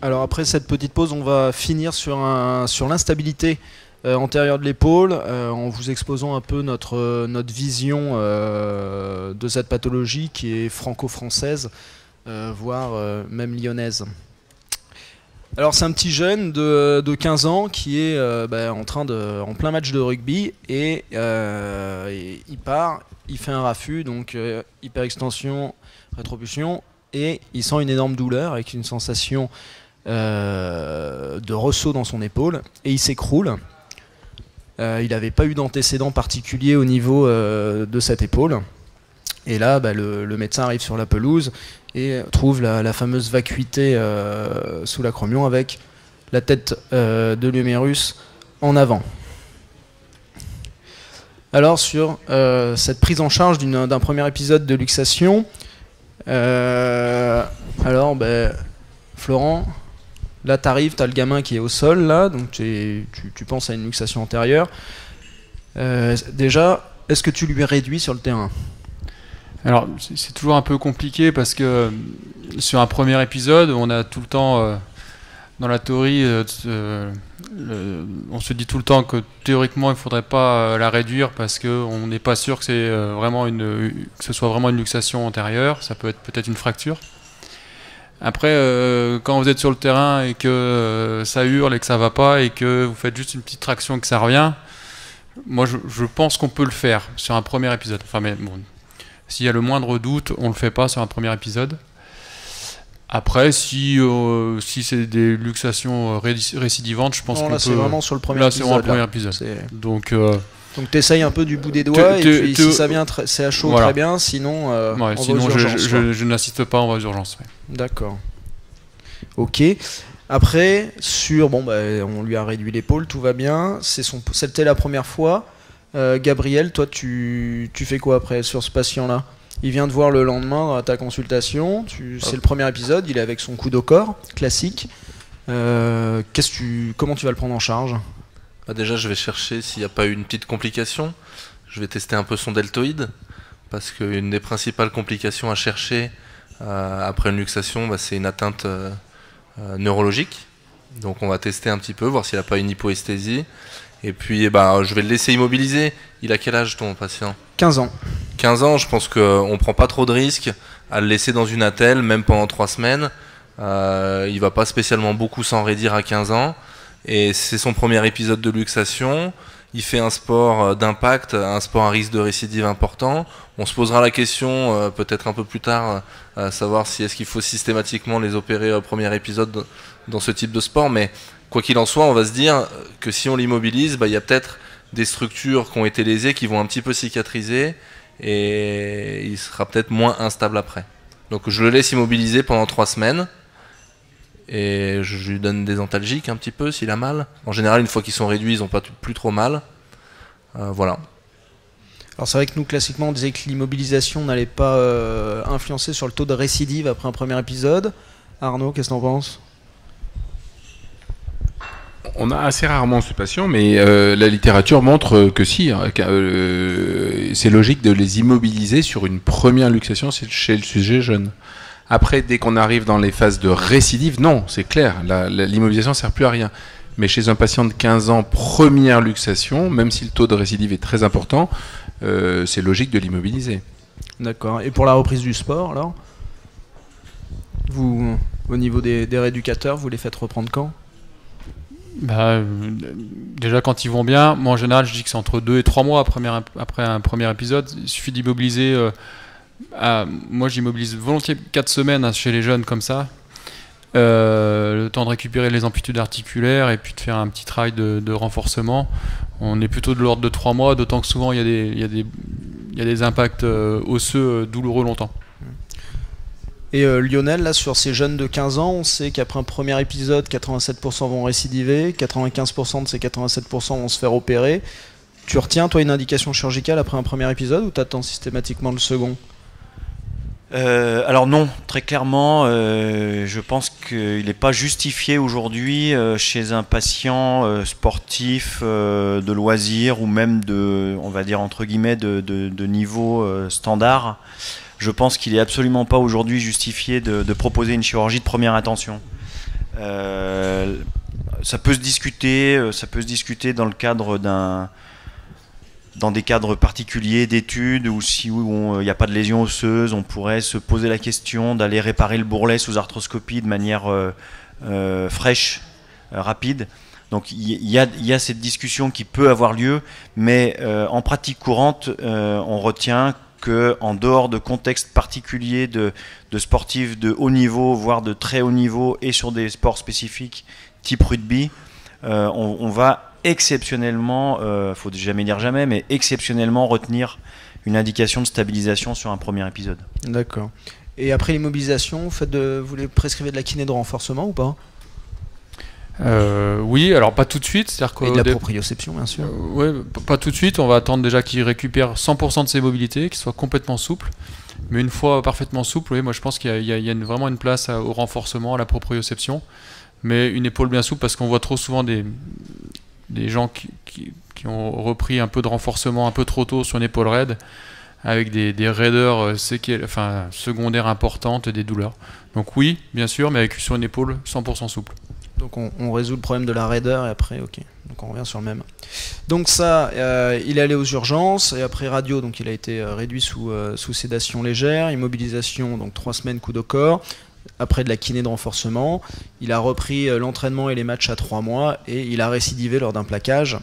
Alors après cette petite pause, on va finir sur l'instabilité antérieure de l'épaule, en vous exposant un peu notre vision de cette pathologie qui est franco-française, voire même lyonnaise. Alors c'est un petit jeune de 15 ans qui est en plein match de rugby et il part, il fait un raffut, donc hyperextension, rétropulsion, et il sent une énorme douleur avec une sensation de ressaut dans son épaule et il s'écroule. Il n'avait pas eu d'antécédent particulier au niveau de cette épaule. Et là, le médecin arrive sur la pelouse et trouve la fameuse vacuité sous l'acromion avec la tête de l'humérus en avant. Alors sur cette prise en charge d'un premier épisode de luxation, Florent, là t'arrives, t'as le gamin qui est au sol là, donc tu penses à une luxation antérieure. Déjà, est-ce que tu lui réduis sur le terrain ? Alors c'est toujours un peu compliqué parce que sur un premier épisode, on a tout le temps, dans la théorie, on se dit tout le temps que théoriquement il ne faudrait pas la réduire parce qu'on n'est pas sûr que ce soit vraiment une luxation antérieure, ça peut être peut-être une fracture. Après, quand vous êtes sur le terrain et que ça hurle et que ça va pas et que vous faites juste une petite traction et que ça revient, moi je pense qu'on peut le faire sur un premier épisode. Enfin, mais bon, s'il y a le moindre doute, on le fait pas sur un premier épisode. Après, si c'est des luxations récidivantes, je pense qu'on peut... Là, c'est vraiment sur le premier épisode. Là, c'est vraiment le premier épisode. Donc tu essayes un peu du bout des doigts, et puis si ça vient, c'est à chaud, voilà. Très bien, sinon, sinon je n'assiste pas, on va aux urgences. Ouais. D'accord. Ok. Après, on lui a réduit l'épaule, tout va bien, c'était la première fois. Gabriel, toi, tu fais quoi après sur ce patient-là ? Il vient te voir le lendemain à ta consultation, c'est le premier épisode, il est avec son coude au corps, classique. Comment tu vas le prendre en charge ? Déjà, je vais chercher s'il n'y a pas eu une petite complication. Je vais tester un peu son deltoïde, parce qu'une des principales complications à chercher après une luxation, c'est une atteinte neurologique. Donc on va tester un petit peu, voir s'il n'a pas une hypoesthésie. Et puis je vais le laisser immobiliser. Il a quel âge ton patient ? 15 ans. 15 ans, je pense qu'on ne prend pas trop de risques à le laisser dans une attelle, même pendant 3 semaines. Il ne va pas spécialement beaucoup s'enraidir à 15 ans. Et c'est son premier épisode de luxation. Il fait un sport d'impact, un sport à risque de récidive important. On se posera la question peut-être un peu plus tard, à savoir si est-ce qu'il faut systématiquement les opérer au premier épisode dans ce type de sport. Mais quoi qu'il en soit, on va se dire que si on l'immobilise, il y a peut-être des structures qui ont été lésées qui vont un petit peu cicatriser et il sera peut-être moins instable après. Donc je le laisse immobiliser pendant 3 semaines. Et je lui donne des antalgiques un petit peu s'il a mal. En général, une fois qu'ils sont réduits, ils n'ont pas plus trop mal. Voilà. Alors c'est vrai que nous, classiquement, on disait que l'immobilisation n'allait pas influencer sur le taux de récidive après un premier épisode. Arnaud, qu'est-ce que t'en penses ? On a assez rarement ce patient, mais la littérature montre que si. C'est logique de les immobiliser sur une première luxation chez le sujet jeune. Après, dès qu'on arrive dans les phases de récidive, non, c'est clair, l'immobilisation ne sert plus à rien. Mais chez un patient de 15 ans, première luxation, même si le taux de récidive est très important, c'est logique de l'immobiliser. D'accord. Et pour la reprise du sport, alors ? Vous, au niveau des rééducateurs, vous les faites reprendre quand ? Déjà quand ils vont bien, moi en général je dis que c'est entre 2 et 3 mois après un premier épisode. Il suffit d'immobiliser... moi j'immobilise volontiers 4 semaines chez les jeunes comme ça, le temps de récupérer les amplitudes articulaires et puis de faire un petit travail de renforcement. On est plutôt de l'ordre de 3 mois, d'autant que souvent il y a des impacts osseux douloureux longtemps. Et Lionel, là sur ces jeunes de 15 ans, on sait qu'après un premier épisode, 87% vont récidiver, 95% de ces 87% vont se faire opérer. Tu retiens toi une indication chirurgicale après un premier épisode ou t'attends systématiquement le second ? Alors non, très clairement, je pense qu'il n'est pas justifié aujourd'hui chez un patient sportif de loisir ou même de, on va dire entre guillemets, de niveau standard. Je pense qu'il n'est absolument pas aujourd'hui justifié de proposer une chirurgie de première intention. Ça peut se discuter dans le cadre dans des cadres particuliers d'études, ou si il n'y a pas de lésion osseuse, on pourrait se poser la question d'aller réparer le bourrelet sous arthroscopie de manière fraîche, rapide. Donc il y a cette discussion qui peut avoir lieu, mais en pratique courante, on retient qu'en dehors de contextes particuliers de sportifs de haut niveau, voire de très haut niveau, et sur des sports spécifiques type rugby, on va exceptionnellement, faut jamais dire jamais, mais exceptionnellement retenir une indication de stabilisation sur un premier épisode. D'accord. Et après l'immobilisation, vous les prescrivez de la kiné de renforcement ou pas? Oui, alors pas tout de suite. Et de la proprioception, bien sûr. Ouais, pas tout de suite. On va attendre déjà qu'il récupère 100% de ses mobilités, qu'il soit complètement souple. Mais une fois parfaitement souple, oui, moi je pense qu'il y a vraiment une place au renforcement, à la proprioception. Mais une épaule bien souple, parce qu'on voit trop souvent des gens qui ont repris un peu de renforcement un peu trop tôt sur une épaule raide, avec des raideurs secondaires importantes et des douleurs. Donc oui, bien sûr, mais sur une épaule 100% souple. Donc on résout le problème de la raideur et après, ok. Donc on revient sur le même. Donc ça, il est allé aux urgences et après radio, donc il a été réduit sous sédation légère, immobilisation, donc 3 semaines coup de corps. Après de la kiné de renforcement, il a repris l'entraînement et les matchs à 3 mois et il a récidivé lors d'un plaquage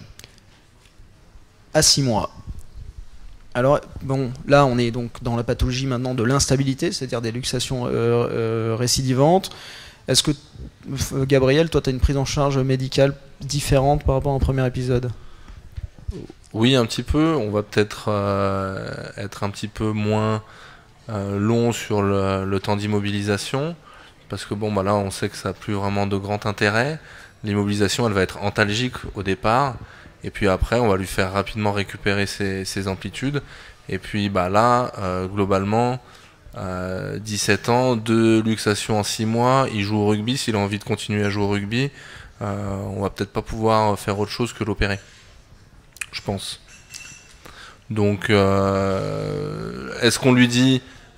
à 6 mois. Alors bon, là on est donc dans la pathologie maintenant de l'instabilité, c'est-à-dire des luxations récidivantes. Est-ce que, Gabriel, toi tu as une prise en charge médicale différente par rapport au premier épisode? Oui, un petit peu. On va peut-être être un petit peu moins long sur le temps d'immobilisation, parce que bon, là on sait que ça n'a plus vraiment de grand intérêt. L'immobilisation, elle va être antalgique au départ, et puis après on va lui faire rapidement récupérer ses amplitudes, et puis là, globalement, 17 ans, 2 luxations en 6 mois, il joue au rugby. S'il a envie de continuer à jouer au rugby, on va peut-être pas pouvoir faire autre chose que l'opérer, je pense. Donc est-ce qu'on lui dit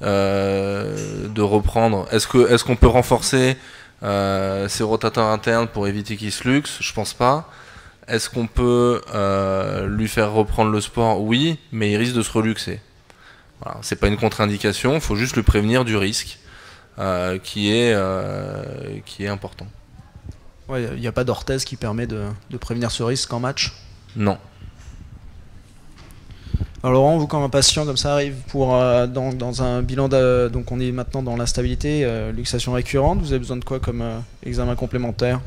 de reprendre, est-ce qu'on peut renforcer ses rotateurs internes pour éviter qu'il se luxe? Je pense pas. Est-ce qu'on peut lui faire reprendre le sport? Oui, mais il risque de se reluxer. Voilà, c'est pas une contre-indication, il faut juste le prévenir du risque qui est important. Ouais, il n'y a pas d'orthèse qui permet de prévenir ce risque en match? Non. Alors Laurent, vous quand un patient comme ça arrive dans un bilan donc on est maintenant dans l'instabilité, luxation récurrente, vous avez besoin de quoi comme examen complémentaire?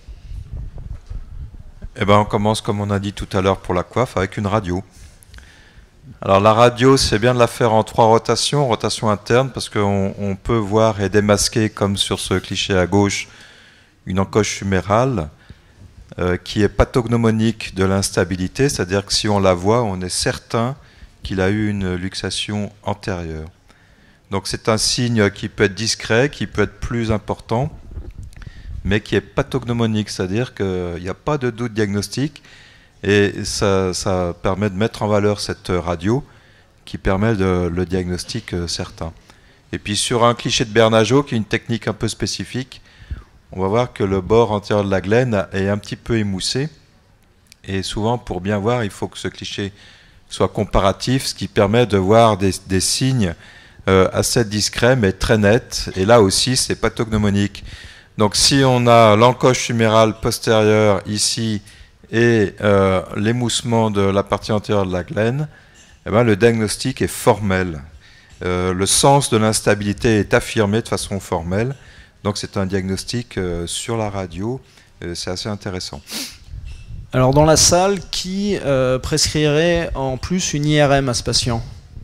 On commence comme on a dit tout à l'heure pour la coiffe avec une radio. Alors la radio, c'est bien de la faire en 3 rotations, rotation interne, parce qu'on peut voir et démasquer, comme sur ce cliché à gauche, une encoche humérale qui est pathognomonique de l'instabilité, c'est-à-dire que si on la voit, on est certain qu'il a eu une luxation antérieure. Donc c'est un signe qui peut être discret, qui peut être plus important, mais qui est pathognomonique, c'est-à-dire qu'il n'y a pas de doute diagnostique. Et ça permet de mettre en valeur cette radio qui permet le diagnostic certain. Et puis sur un cliché de Bernageau, qui est une technique un peu spécifique, on va voir que le bord antérieur de la glène est un petit peu émoussé. Et souvent, pour bien voir, il faut que ce cliché soit comparatif, ce qui permet de voir des signes assez discrets mais très nets. Et là aussi, c'est pathognomonique. Donc si on a l'encoche humérale postérieure ici, et l'émoussement de la partie antérieure de la glène, le diagnostic est formel. Le sens de l'instabilité est affirmé de façon formelle, donc c'est un diagnostic sur la radio, c'est assez intéressant. Alors dans la salle, qui prescrirait en plus une IRM à ce patient?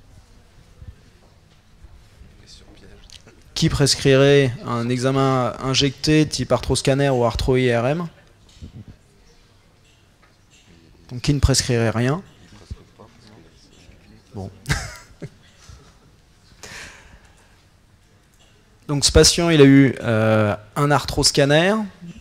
Qui prescrirait un examen injecté type arthroscanner ou arthro-IRM? Donc qui ne prescrirait rien? Bon. Donc ce patient, il a eu un arthroscanner.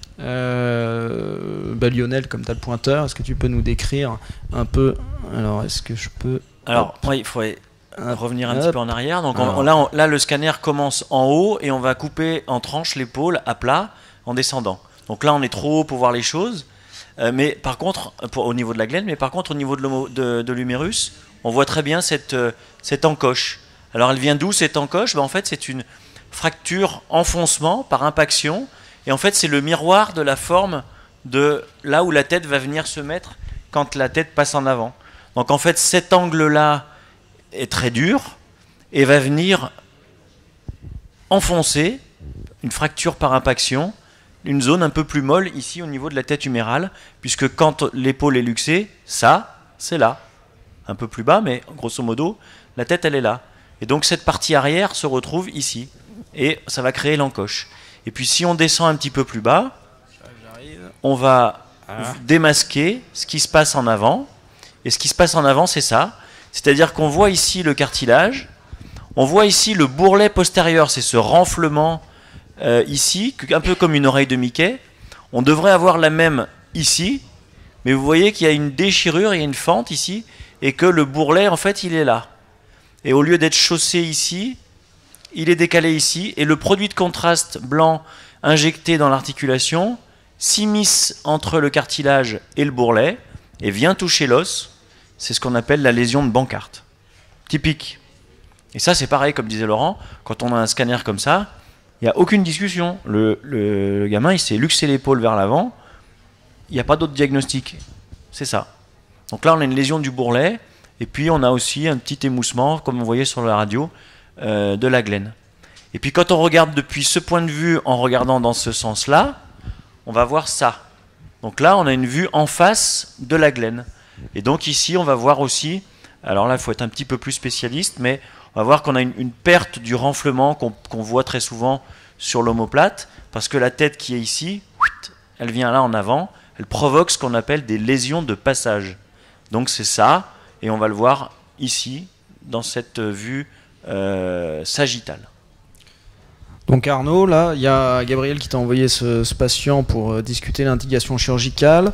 Lionel, comme tu as le pointeur, est-ce que tu peux nous décrire un peu? Alors, est-ce que je peux... Alors, oui, il faudrait revenir un petit peu en arrière. Donc là, le scanner commence en haut et on va couper en tranches l'épaule à plat en descendant. Donc là, on est trop haut pour voir les choses. Mais par contre, au niveau de la glène, mais par contre, au niveau de l'humérus, on voit très bien cette encoche. Alors, elle vient d'où cette encoche? En fait, c'est une fracture enfoncement par impaction. Et en fait, c'est le miroir de la forme de là où la tête va venir se mettre quand la tête passe en avant. Donc, en fait, cet angle-là est très dur et va venir enfoncer une fracture par impaction, une zone un peu plus molle ici au niveau de la tête humérale, puisque quand l'épaule est luxée, ça, c'est là. Un peu plus bas, mais grosso modo, la tête, elle est là. Et donc cette partie arrière se retrouve ici. Et ça va créer l'encoche. Et puis si on descend un petit peu plus bas, on va démasquer ce qui se passe en avant. Et ce qui se passe en avant, c'est ça. C'est-à-dire qu'on voit ici le cartilage, on voit ici le bourrelet postérieur, c'est ce renflement ici, un peu comme une oreille de Mickey. On devrait avoir la même ici, mais vous voyez qu'il y a une déchirure, il y a une fente ici, et que le bourrelet, en fait, il est là. Et au lieu d'être chaussé ici, il est décalé ici, et le produit de contraste blanc injecté dans l'articulation s'immisce entre le cartilage et le bourrelet, et vient toucher l'os. C'est ce qu'on appelle la lésion de Bankart. Typique. Et ça, c'est pareil, comme disait Laurent, quand on a un scanner comme ça, il n'y a aucune discussion. Le gamin, il s'est luxé l'épaule vers l'avant, il n'y a pas d'autre diagnostic. C'est ça. Donc là, on a une lésion du bourrelet, et puis on a aussi un petit émoussement, comme vous voyez sur la radio, de la glène. Et puis quand on regarde depuis ce point de vue, en regardant dans ce sens-là, on va voir ça. Donc là, on a une vue en face de la glène. Et donc ici, on va voir aussi, alors là, il faut être un petit peu plus spécialiste, mais on va voir qu'on a une perte du renflement qu'on voit très souvent sur l'omoplate, parce que la tête qui est ici, elle vient là en avant, elle provoque ce qu'on appelle des lésions de passage. Donc c'est ça, et on va le voir ici, dans cette vue sagittale. Donc Arnaud, là, il y a Gabriel qui t'a envoyé ce patient pour discuter l'indication chirurgicale.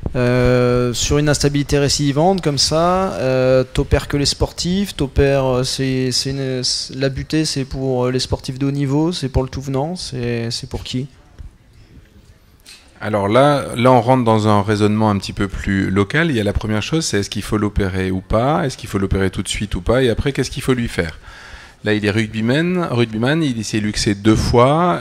Sur une instabilité récidivante comme ça, t'opères que les sportifs, la butée c'est pour les sportifs de haut niveau, c'est pour le tout venant, c'est pour qui? Alors là, on rentre dans un raisonnement un petit peu plus local. Il y a la première chose, c'est est-ce qu'il faut l'opérer ou pas, est-ce qu'il faut l'opérer tout de suite ou pas, et après qu'est-ce qu'il faut lui faire? Là, il est rugbyman, il s'est luxé 2 fois,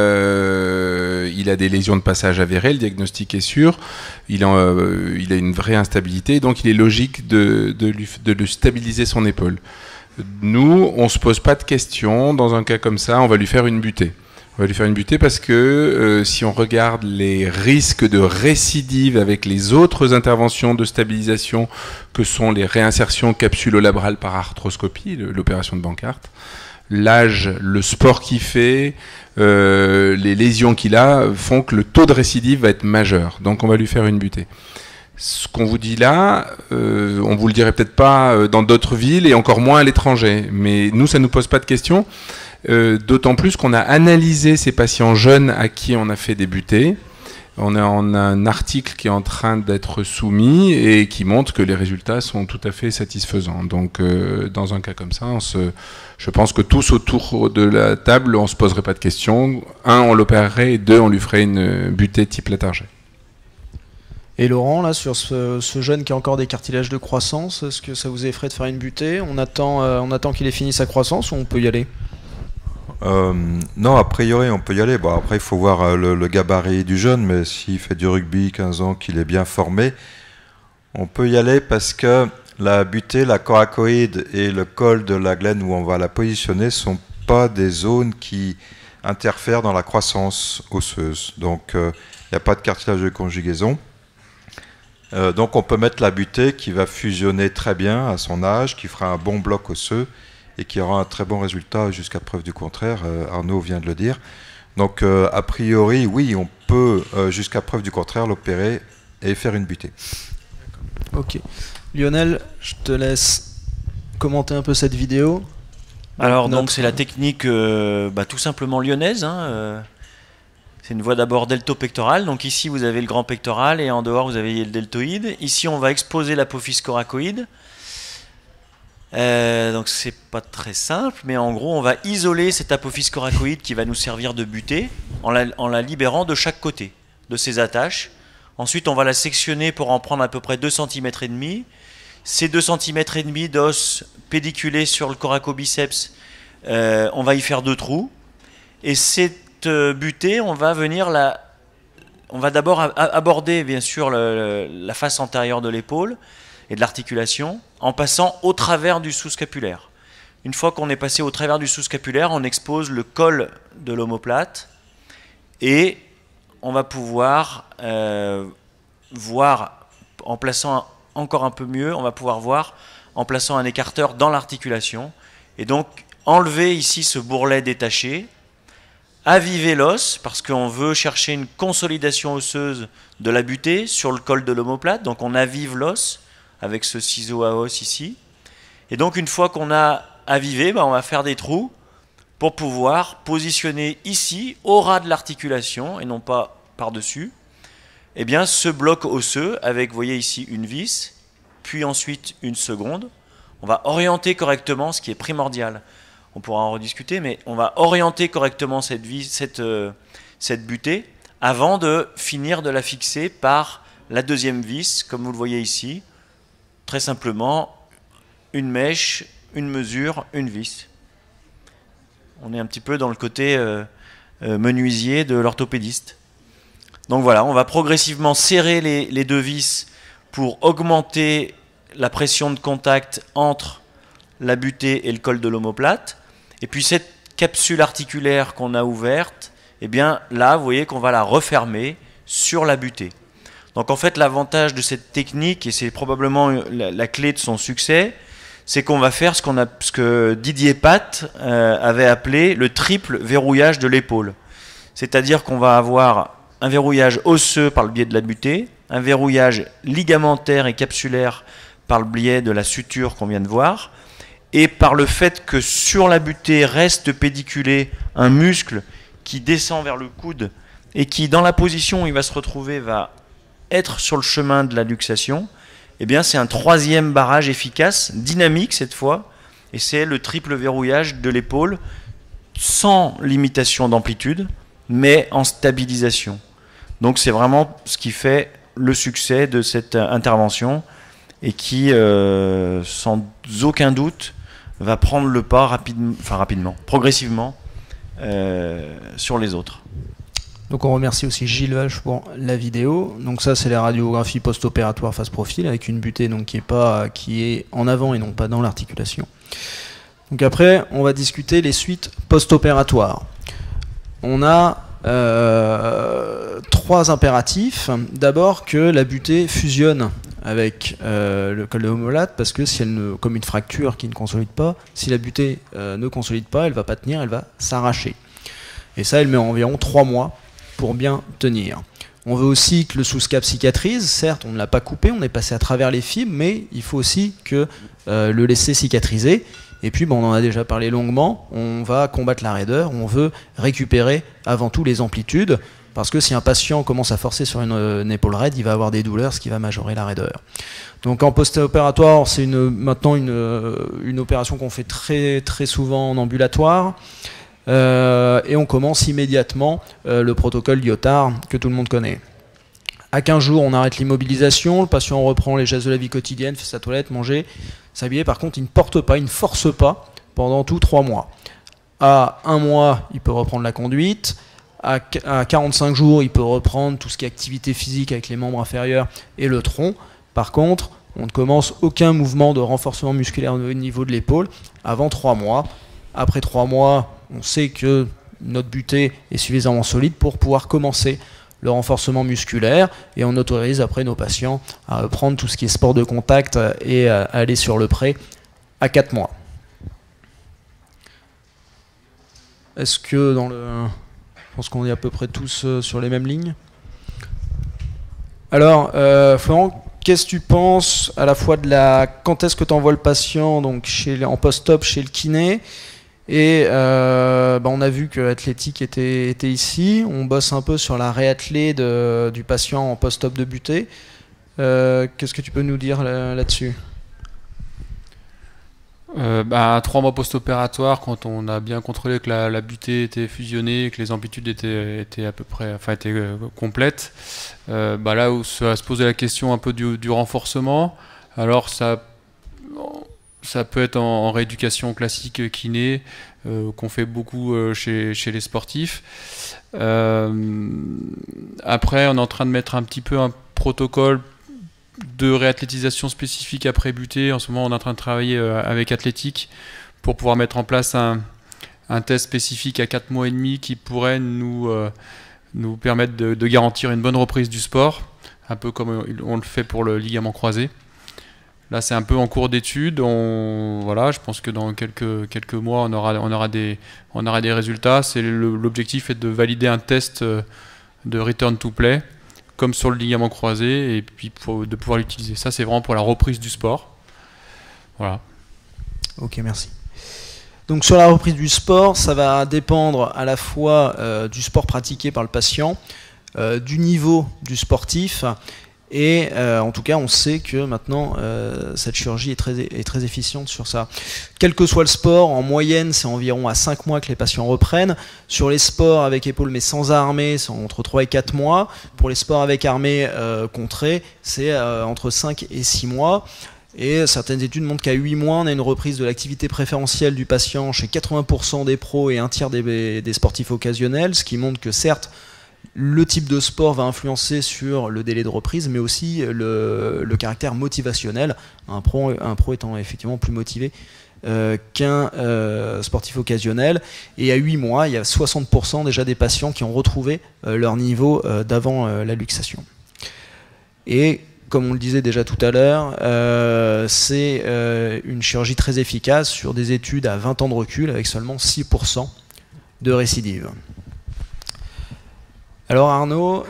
il a des lésions de passage avérées, le diagnostic est sûr, il a une vraie instabilité, donc il est logique de lui stabiliser son épaule. Nous, on ne se pose pas de questions, dans un cas comme ça, on va lui faire une butée. On va lui faire une butée parce que si on regarde les risques de récidive avec les autres interventions de stabilisation que sont les réinsertions capsulo-labrales par arthroscopie, l'opération de Bankart, l'âge, le sport qu'il fait, les lésions qu'il a font que le taux de récidive va être majeur. Donc on va lui faire une butée. Ce qu'on vous dit là, on vous le dirait peut-être pas dans d'autres villes et encore moins à l'étranger. Mais nous, ça nous pose pas de questions. D'autant plus qu'on a analysé ces patients jeunes à qui on a fait des butées. On a un article qui est en train d'être soumis et qui montre que les résultats sont tout à fait satisfaisants. Donc, dans un cas comme ça, je pense que tous autour de la table, on ne se poserait pas de questions. 1, on l'opérerait, et 2, on lui ferait une butée type Latarjet. Et Laurent, là, sur ce jeune qui a encore des cartilages de croissance, est-ce que ça vous effraie de faire une butée? On attend qu'il ait fini sa croissance ou on peut y aller? Non, a priori on peut y aller. Bon, après il faut voir le gabarit du jeune, mais s'il fait du rugby 15 ans, qu'il est bien formé, on peut y aller parce que la butée, la coracoïde et le col de la glène où on va la positionner sont pas des zones qui interfèrent dans la croissance osseuse. Donc il n'y a pas de cartilage de conjugaison. Donc on peut mettre la butée qui va fusionner très bien à son âge, qui fera un bon bloc osseux et qui aura un très bon résultat jusqu'à preuve du contraire. Arnaud vient de le dire. Donc a priori, oui, on peut jusqu'à preuve du contraire l'opérer et faire une butée. Ok. Lionel, je te laisse commenter un peu cette vidéo. Alors donc c'est la technique tout simplement lyonnaise. C'est une voie d'abord deltopectorale. Donc ici vous avez le grand pectoral et en dehors vous avez le deltoïde. Ici on va exposer l'apophyse coracoïde. Donc c'est pas très simple, mais en gros on va isoler cette apophyse coracoïde qui va nous servir de butée en la libérant de chaque côté de ses attaches. Ensuite on va la sectionner pour en prendre à peu près 2,5 cm. Ces 2,5 cm d'os pédiculés sur le coracobiceps, on va y faire 2 trous. Et cette butée, on va d'abord aborder bien sûr la face antérieure de l'épaule et de l'articulation en passant au travers du sous-scapulaire. Une fois qu'on est passé au travers du sous-scapulaire, on expose le col de l'omoplate et on va pouvoir voir, en plaçant encore un peu mieux, on va pouvoir voir en plaçant un écarteur dans l'articulation et donc enlever ici ce bourrelet détaché, aviver l'os parce qu'on veut chercher une consolidation osseuse de la butée sur le col de l'omoplate, donc on avive l'os avec ce ciseau à os ici. Et donc une fois qu'on a avivé, on va faire des trous pour pouvoir positionner ici, au ras de l'articulation et non pas par-dessus, eh bien, ce bloc osseux avec, vous voyez ici, une vis, puis ensuite une seconde. On va orienter correctement, ce qui est primordial. On pourra en rediscuter, mais on va orienter correctement cette butée avant de finir de la fixer par la deuxième vis, comme vous le voyez ici. Très simplement, une mèche, une mesure, une vis. On est un petit peu dans le côté menuisier de l'orthopédiste. Donc voilà, on va progressivement serrer les deux vis pour augmenter la pression de contact entre la butée et le col de l'omoplate. Et puis cette capsule articulaire qu'on a ouverte, eh bien là, vous voyez qu'on va la refermer sur la butée. Donc en fait, l'avantage de cette technique, et c'est probablement la clé de son succès, c'est qu'on va faire ce que Didier Pat avait appelé le triple verrouillage de l'épaule. C'est-à-dire qu'on va avoir un verrouillage osseux par le biais de la butée, un verrouillage ligamentaire et capsulaire par le biais de la suture qu'on vient de voir, et par le fait que sur la butée reste pédiculé un muscle qui descend vers le coude et qui, dans la position où il va se retrouver, va être sur le chemin de la luxation, eh bien c'est un troisième barrage efficace, dynamique cette fois, et c'est le triple verrouillage de l'épaule, sans limitation d'amplitude, mais en stabilisation. Donc c'est vraiment ce qui fait le succès de cette intervention et qui, sans aucun doute, va prendre le pas progressivement sur les autres. Donc on remercie aussi Gilles Vache pour la vidéo. Donc ça c'est la radiographie post-opératoire face profil avec une butée donc qui est en avant et non pas dans l'articulation. Donc après on va discuter les suites post-opératoires. On a 3 impératifs. D'abord que la butée fusionne avec le col de l'omoplate parce que si elle comme une fracture qui ne consolide pas, si la butée ne consolide pas, elle va pas tenir, elle va s'arracher. Et ça elle met environ 3 mois pour bien tenir. On veut aussi que le sous-scap cicatrise. Certes, on ne l'a pas coupé, on est passé à travers les fibres, mais il faut aussi que le laisser cicatriser. Et puis, on en a déjà parlé longuement, on va combattre la raideur, on veut récupérer avant tout les amplitudes, parce que si un patient commence à forcer sur une épaule raide, il va avoir des douleurs, ce qui va majorer la raideur. Donc en post-opératoire, c'est maintenant une opération qu'on fait très, très souvent en ambulatoire. Et on commence immédiatement le protocole Lyotard que tout le monde connaît. À 15 jours, on arrête l'immobilisation, le patient reprend les gestes de la vie quotidienne, fait sa toilette, manger, s'habiller. Par contre, il ne porte pas, il ne force pas pendant tout 3 mois. À 1 mois, il peut reprendre la conduite. À 45 jours, il peut reprendre tout ce qui est activité physique avec les membres inférieurs et le tronc. Par contre, on ne commence aucun mouvement de renforcement musculaire au niveau de l'épaule avant 3 mois. Après 3 mois, on sait que notre butée est suffisamment solide pour pouvoir commencer le renforcement musculaire et on autorise après nos patients à prendre tout ce qui est sport de contact et à aller sur le pré à 4 mois. Est-ce que je pense qu'on est à peu près tous sur les mêmes lignes. Alors, Florent, qu'est-ce que tu penses à la fois quand est-ce que tu envoies le patient donc en post-op chez le kiné et on a vu que Athlétique était ici, on bosse un peu sur la réathlée du patient en post-op de butée. Qu'est-ce que tu peux nous dire là-dessus ? À 3 mois post-opératoire, quand on a bien contrôlé que la butée était fusionnée, que les amplitudes étaient à peu près, étaient complètes, là où ça se posait la question un peu du renforcement. Alors ça peut être en rééducation classique kiné, qu'on fait beaucoup chez les sportifs. Après, on est en train de mettre un petit peu un protocole de réathlétisation spécifique après butée. En ce moment, on est en train de travailler avec Athlétique pour pouvoir mettre en place un test spécifique à 4 mois et demi qui pourrait nous permettre de garantir une bonne reprise du sport, un peu comme on le fait pour le ligament croisé. Là, c'est un peu en cours d'étude. Je pense que dans quelques mois, on aura des résultats. L'objectif est de valider un test de return to play, comme sur le ligament croisé, et puis de pouvoir l'utiliser. Ça, c'est vraiment pour la reprise du sport. Voilà. Ok, merci. Donc sur la reprise du sport, ça va dépendre à la fois du sport pratiqué par le patient, du niveau du sportif, et en tout cas, on sait que maintenant, cette chirurgie est très efficiente sur ça. Quel que soit le sport, en moyenne, c'est environ à 5 mois que les patients reprennent. Sur les sports avec épaule mais sans armée, c'est entre 3 et 4 mois. Pour les sports avec armée contrée, c'est entre 5 et 6 mois. Et certaines études montrent qu'à 8 mois, on a une reprise de l'activité préférentielle du patient chez 80% des pros et un tiers des sportifs occasionnels, ce qui montre que certes, le type de sport va influencer sur le délai de reprise, mais aussi le caractère motivationnel, un pro étant effectivement plus motivé qu'un sportif occasionnel. Et à 8 mois, il y a 60% déjà des patients qui ont retrouvé leur niveau d'avant la luxation. Et comme on le disait déjà tout à l'heure, c'est une chirurgie très efficace sur des études à 20 ans de recul avec seulement 6% de récidive. Alors Arnaud,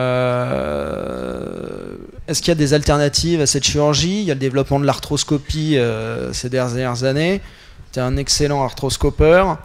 est-ce qu'il y a des alternatives à cette chirurgie? Il y a le développement de l'arthroscopie ces dernières années. Tu es un excellent arthroscopeur.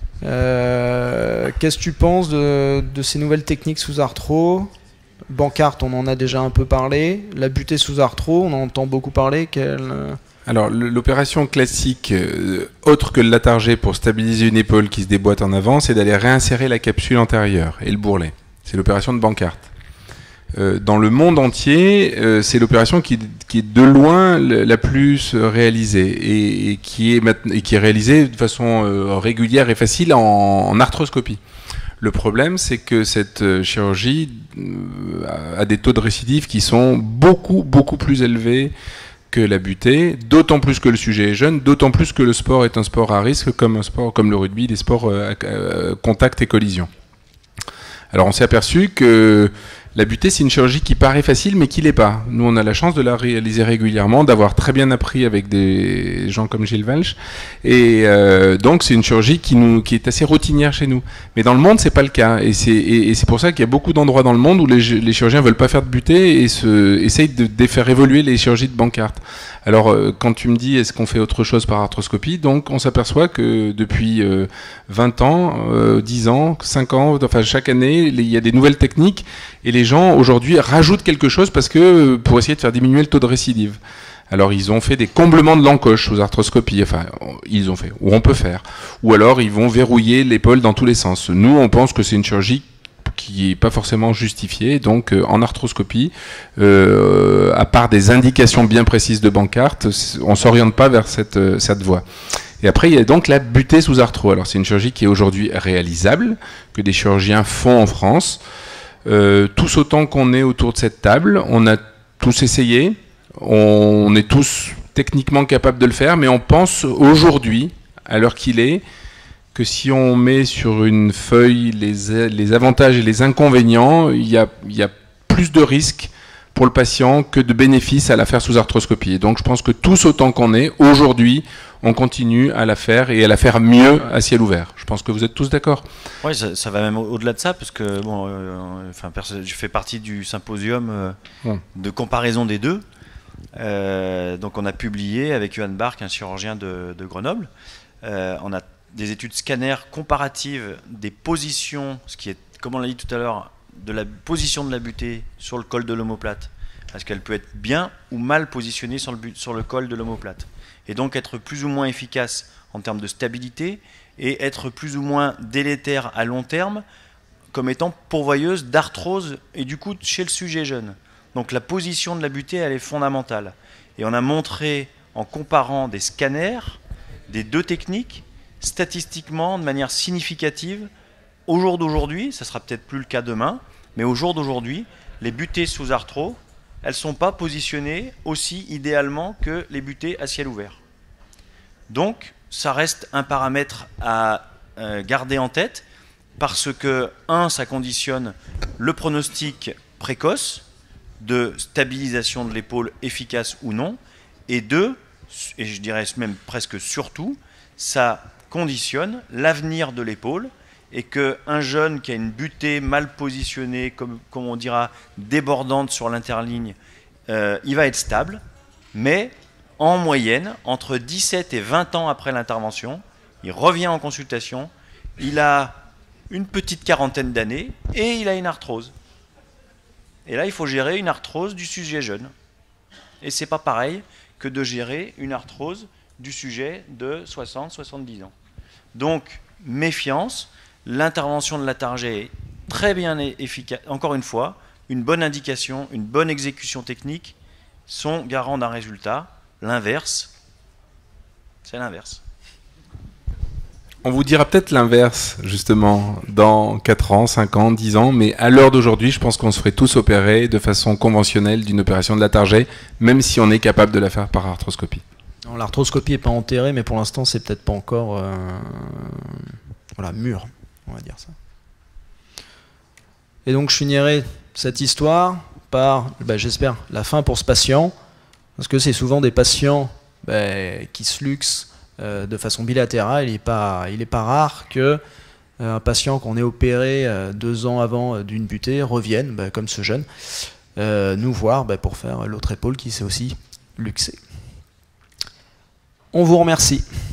Qu'est-ce que tu penses de ces nouvelles techniques sous arthro? Bancart, on en a déjà un peu parlé. La butée sous arthro, on en entend beaucoup parler. Alors l'opération classique, autre que le latargé pour stabiliser une épaule qui se déboîte en avant, c'est d'aller réinsérer la capsule antérieure et le bourrelet. C'est l'opération de Bancart. Dans le monde entier, c'est l'opération qui est de loin la plus réalisée et qui est réalisée de façon régulière et facile en arthroscopie. Le problème, c'est que cette chirurgie a des taux de récidive qui sont beaucoup plus élevés que la butée, d'autant plus que le sujet est jeune, d'autant plus que le sport est un sport à risque, comme un sport comme le rugby, des sports contact et collision. Alors on s'est aperçu que la butée, c'est une chirurgie qui paraît facile, mais qui l'est pas. Nous, on a la chance de la réaliser régulièrement, d'avoir très bien appris avec des gens comme Gilles Walsh. Et donc, c'est une chirurgie qui est assez routinière chez nous. Mais dans le monde, c'est pas le cas. Et c'est pour ça qu'il y a beaucoup d'endroits dans le monde où les chirurgiens veulent pas faire de butée et essayent de faire évoluer les chirurgies de Bancart. Alors, quand tu me dis, est-ce qu'on fait autre chose par arthroscopie? Donc, on s'aperçoit que depuis 20 ans, 10 ans, 5 ans, enfin, chaque année, il y a des nouvelles techniques et les gens, aujourd'hui, rajoutent quelque chose parce que, pour essayer de faire diminuer le taux de récidive. Alors, ils ont fait des comblements de l'encoche sous arthroscopie. Enfin, ils ont fait, ou on peut faire. Ou alors, ils vont verrouiller l'épaule dans tous les sens. Nous, on pense que c'est une chirurgie qui n'est pas forcément justifiée. Donc, en arthroscopie, à part des indications bien précises de Bancart, on ne s'oriente pas vers cette voie. Et après, il y a donc la butée sous arthro. Alors, c'est une chirurgie qui est aujourd'hui réalisable, que des chirurgiens font en France. Tous autant qu'on est autour de cette table, on a tous essayé, on est tous techniquement capables de le faire, mais on pense aujourd'hui, à l'heure qu'il est, que si on met sur une feuille les avantages et les inconvénients, il y a plus de risques pour le patient que de bénéfices à la faire sous arthroscopie. Et donc je pense que tous autant qu'on est, aujourd'hui, on continue à la faire et à la faire mieux à ciel ouvert. Je pense que vous êtes tous d'accord. Oui, ça va même au-delà de ça, parce que bon, je fais partie du symposium de comparaison des deux. Donc on a publié avec Johan Bark, un chirurgien de Grenoble. On a des études scanner comparatives des positions, ce qui est, comme on l'a dit tout à l'heure, de la position de la butée sur le col de l'omoplate parce qu'elle peut être bien ou mal positionnée sur le col de l'omoplate. Et donc être plus ou moins efficace en termes de stabilité et être plus ou moins délétère à long terme comme étant pourvoyeuse d'arthrose et du coup chez le sujet jeune. Donc la position de la butée, elle est fondamentale. Et on a montré, en comparant des scanners, des deux techniques, statistiquement, de manière significative, au jour d'aujourd'hui, ça sera peut-être plus le cas demain, mais au jour d'aujourd'hui, les butées sous arthro, elles ne sont pas positionnées aussi idéalement que les butées à ciel ouvert. Donc, ça reste un paramètre à garder en tête, parce que, ça conditionne le pronostic précoce de stabilisation de l'épaule efficace ou non, et 2, et je dirais même presque surtout, ça conditionne l'avenir de l'épaule, et qu'un jeune qui a une butée mal positionnée, comme on dira, débordante sur l'interligne, il va être stable, mais en moyenne, entre 17 et 20 ans après l'intervention, il revient en consultation, il a une petite quarantaine d'années, et il a une arthrose. Et là, il faut gérer une arthrose du sujet jeune. Et c'est pas pareil que de gérer une arthrose du sujet de 60-70 ans. Donc, méfiance, l'intervention de la target est très bien efficace. Encore une fois, une bonne indication, une bonne exécution technique sont garants d'un résultat. L'inverse, c'est l'inverse. On vous dira peut-être l'inverse, justement, dans 4 ans, 5 ans, 10 ans, mais à l'heure d'aujourd'hui, je pense qu'on se ferait tous opérer de façon conventionnelle d'une opération de la target, même si on est capable de la faire par arthroscopie. L'arthroscopie n'est pas enterrée, mais pour l'instant, c'est peut-être pas encore mûr, on va dire ça. Et donc, je finirai cette histoire par, j'espère, la fin pour ce patient, parce que c'est souvent des patients qui se luxent de façon bilatérale. Il n'est pas rare qu'un patient qu'on ait opéré 2 ans avant d'une butée revienne, comme ce jeune, nous voir pour faire l'autre épaule qui s'est aussi luxée. On vous remercie.